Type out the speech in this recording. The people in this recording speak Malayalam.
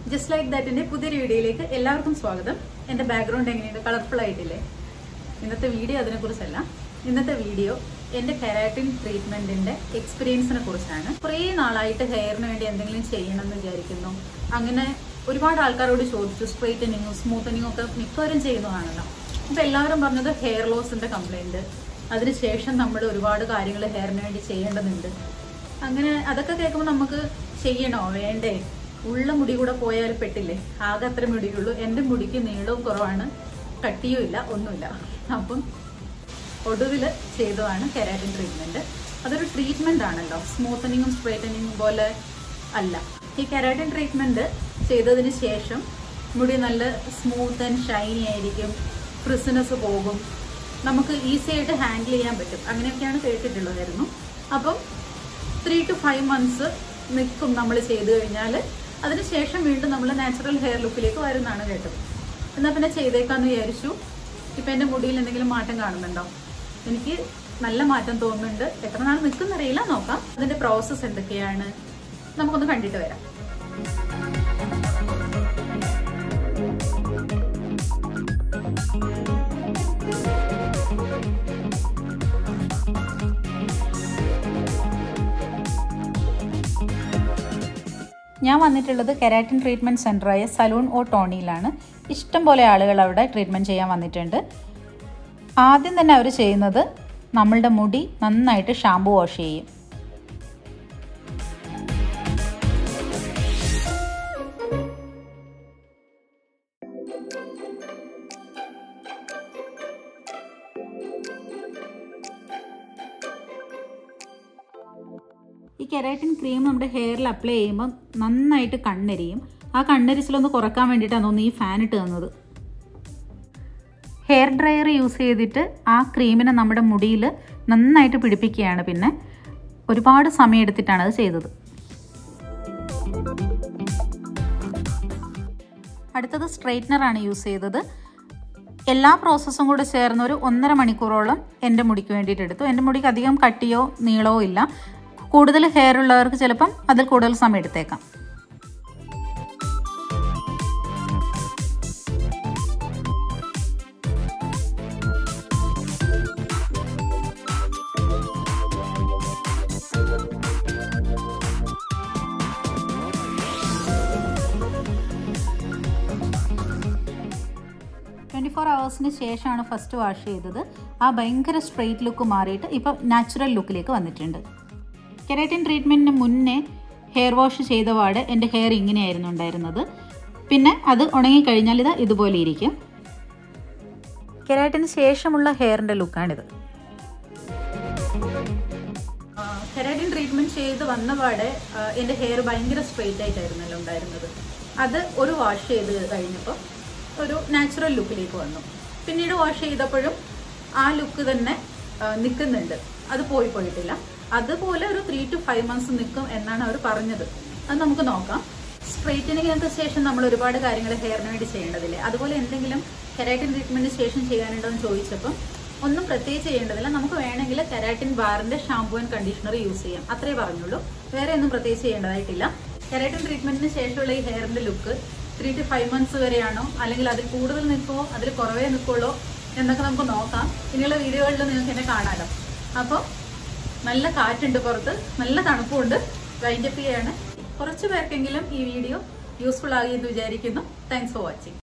Just like that in a പുതിയൊരു വീഡിയോയിലേക്ക് എല്ലാവർക്കും സ്വാഗതം. എൻ്റെ ബാക്ക്ഗ്രൗണ്ട് എങ്ങനെയുണ്ട്? കളർഫുൾ ആയിട്ടില്ലേ? ഇന്നത്തെ വീഡിയോ അതിനെക്കുറിച്ചല്ല. ഇന്നത്തെ വീഡിയോ എൻ്റെ കെരാറ്റിൻ ട്രീറ്റ്മെന്റിന്റെ എക്സ്പീരിയൻസിനെ കുറിച്ചാണ്. കുറേ നാളായിട്ട് ഹെയറിന് വേണ്ടി എന്തെങ്കിലും ചെയ്യണമെന്ന് വിചാരിക്കുന്നു. അങ്ങനെ ഒരുപാട് ആൾക്കാരോട് ചോദിച്ചു. സ്ട്രെയിറ്റനിങ്ങും സ്മൂത്തനിങ്ങും ഒക്കെ മിക്കവരും ചെയ്യുന്നതാണല്ലോ. അപ്പൊ എല്ലാവരും പറഞ്ഞത് ഹെയർ ലോസിന്റെ കംപ്ലൈന്റ്, അതിനുശേഷം നമ്മൾ ഒരുപാട് കാര്യങ്ങൾ ഹെയറിന് വേണ്ടി ചെയ്യേണ്ടതുണ്ട്. അങ്ങനെ അതൊക്കെ കേൾക്കുമ്പോൾ നമുക്ക് ചെയ്യണോ വേണ്ടേ, ഉള്ള മുടി കൂടെ പോയാൽ പെട്ടില്ലേ, ആകെ അത്ര മുടിയുള്ളൂ. എൻ്റെ മുടിക്ക് നീളവും കുറവാണ്, കട്ടിയും ഇല്ല, ഒന്നുമില്ല. അപ്പം ഒടുവിൽ ചെയ്തതാണ് കെരാറ്റിൻ ട്രീറ്റ്മെന്റ്. അതൊരു ട്രീറ്റ്മെന്റ് ആണല്ലോ, സ്മൂത്തനിങ്ങും സ്ട്രെയിറ്റനിങ്ങും പോലെ അല്ല. ഈ കെരാറ്റിൻ ട്രീറ്റ്മെന്റ് ചെയ്തതിന് ശേഷം മുടി നല്ല സ്മൂത്ത് ആൻഡ് ഷൈനി ആയിരിക്കും, ഫ്രിസിനെസ് പോകും, നമുക്ക് ഈസി ആയിട്ട് ഹാൻഡിൽ ചെയ്യാൻ പറ്റും. അങ്ങനെയൊക്കെയാണ് കേട്ടിട്ടുള്ളതായിരുന്നു. അപ്പം 3 to 5 months നിൽക്കും നമ്മൾ ചെയ്തു കഴിഞ്ഞാൽ. അതിനുശേഷം വീണ്ടും നമ്മൾ നാച്ചുറൽ ഹെയർ ലുക്കിലേക്ക് വരുന്നതാണ് കേട്ടത്. എന്നാൽ പിന്നെ ചെയ്തേക്കാന്ന് വിചാരിച്ചു. ഇപ്പം എൻ്റെ മുടിയിൽ എന്തെങ്കിലും മാറ്റം കാണുന്നുണ്ടോ? എനിക്ക് നല്ല മാറ്റം തോന്നുന്നുണ്ട്. എത്ര നാൾ നിൽക്കുന്നറിയില്ല, നോക്കാം. അതിൻ്റെ പ്രോസസ്സ് എന്തൊക്കെയാണ് നമുക്കൊന്ന് കണ്ടിട്ട് വരാം. ഞാൻ വന്നിട്ടുള്ളത് കെരാറ്റിൻ ട്രീറ്റ്മെൻറ്റ് സെൻ്ററായ സലൂൺ ഓ ടോണിയിലാണ്. ഇഷ്ടംപോലെ ആളുകൾ അവിടെ ട്രീറ്റ്മെൻറ്റ് ചെയ്യാൻ വന്നിട്ടുണ്ട്. ആദ്യം തന്നെ അവർ ചെയ്യുന്നത് നമ്മളുടെ മുടി നന്നായിട്ട് ഷാമ്പു വാഷ് ചെയ്യും. ഈ കെരാറ്റിൻ ക്രീം നമ്മുടെ ഹെയറിൽ അപ്ലൈ ചെയ്യുമ്പോൾ നന്നായിട്ട് കണ്ണെരിയും. ആ കണ്ണെരിച്ചിലൊന്ന് കുറക്കാൻ വേണ്ടിയിട്ടാണ് തോന്നുന്നു ഈ ഫാൻ ഇട്ട് തന്നത്. ഹെയർ ഡ്രയർ യൂസ് ചെയ്തിട്ട് ആ ക്രീമിനെ നമ്മുടെ മുടിയിൽ നന്നായിട്ട് പിടിപ്പിക്കുകയാണ്. പിന്നെ ഒരുപാട് സമയം എടുത്തിട്ടാണ് അത് ചെയ്തത്. അടുത്തത് സ്ട്രെയിറ്റ്നറാണ് യൂസ് ചെയ്തത്. എല്ലാ പ്രോസസ്സും കൂടെ ചേർന്ന് ഒരു 1.5 മണിക്കൂറോളം എൻ്റെ മുടിക്ക് വേണ്ടിയിട്ട് എടുത്തു. എൻ്റെ മുടിക്ക് അധികം കട്ടിയോ നീളമോ ഇല്ല. കൂടുതൽ ഹെയർ ഉള്ളവർക്ക് ചിലപ്പം അതിൽ കൂടുതൽ സമയം എടുത്തേക്കാം. hours ശേഷമാണ് ഫസ്റ്റ് വാഷ് ചെയ്തത്. ആ ഭയങ്കര സ്ട്രെയിറ്റ് ലുക്ക് മാറിയിട്ട് ഇപ്പം നാച്ചുറൽ ലുക്കിലേക്ക് വന്നിട്ടുണ്ട്. കെരാറ്റിൻ ട്രീറ്റ്മെൻറ്റിന് മുന്നേ ഹെയർ വാഷ് ചെയ്ത പാട് എൻ്റെ ഹെയർ ഇങ്ങനെയായിരുന്നു ഉണ്ടായിരുന്നത്. പിന്നെ അത് ഉണങ്ങിക്കഴിഞ്ഞാൽ ഇതുപോലെ ഇരിക്കും. കെരാറ്റിന് ശേഷമുള്ള ഹെയറിൻ്റെ ലുക്കാണിത്. കെരാറ്റിൻ ട്രീറ്റ്മെൻറ്റ് ചെയ്ത് വന്ന പാടെ എൻ്റെ ഹെയർ ഭയങ്കര സ്ട്രെയിറ്റ് ആയിട്ടായിരുന്നല്ലോ ഉണ്ടായിരുന്നത്. അത് ഒരു വാഷ് ചെയ്ത് കഴിഞ്ഞപ്പോൾ ഒരു നാച്ചുറൽ ലുക്കിലേക്ക് വന്നു. പിന്നീട് വാഷ് ചെയ്തപ്പോഴും ആ ലുക്ക് തന്നെ നിൽക്കുന്നുണ്ട്, അത് പോയിട്ടില്ല. അതുപോലെ ഒരു 3 to 5 months നിൽക്കും എന്നാണ് അവർ പറഞ്ഞത്. അത് നമുക്ക് നോക്കാം. സ്ട്രെയിറ്റനിങ്ങിനൊക്കെ ശേഷം നമ്മൾ ഒരുപാട് കാര്യങ്ങൾ ഹെയറിന് വേണ്ടി ചെയ്യേണ്ടതില്ലേ, അതുപോലെ എന്തെങ്കിലും കെരാറ്റിൻ ട്രീറ്റ്മെന്റിന് ശേഷം ചെയ്യാനുണ്ടോ എന്ന് ചോദിച്ചപ്പം ഒന്നും പ്രത്യേകിച്ച് ചെയ്യേണ്ടതില്ല. നമുക്ക് വേണമെങ്കിൽ കെരാറ്റിൻ ബാറിന്റെ ഷാമ്പൂ ആൻഡ് കണ്ടീഷണർ യൂസ് ചെയ്യാം, അത്രേ പറഞ്ഞുള്ളൂ. വേറെ ഒന്നും പ്രത്യേകിച്ച് ചെയ്യേണ്ടതായിട്ടില്ല. കെരാറ്റിൻ ട്രീറ്റ്മെന്റിന് ശേഷമുള്ള ഈ ഹെയറിന്റെ ലുക്ക് 3 to 5 months വരെയാണോ, അല്ലെങ്കിൽ അതിൽ കൂടുതൽ നിൽക്കുമോ, അതിൽ കുറവേ നിൽക്കുള്ളൂ എന്നൊക്കെ നമുക്ക് നോക്കാം. ഇനിയുള്ള വീഡിയോകളിൽ നിങ്ങൾക്ക് എന്നെ കാണാമല്ലോ. അപ്പോൾ നല്ല കാറ്റുണ്ട് പുറത്ത്, നല്ല തണുപ്പുണ്ട്. വൈൻഡപ്പ് ചെയ്യാണ്. കുറച്ച് പേർക്കെങ്കിലും ഈ വീഡിയോ യൂസ്ഫുൾ ആകുമെന്ന് വിചാരിക്കുന്നു. Thanks for watching.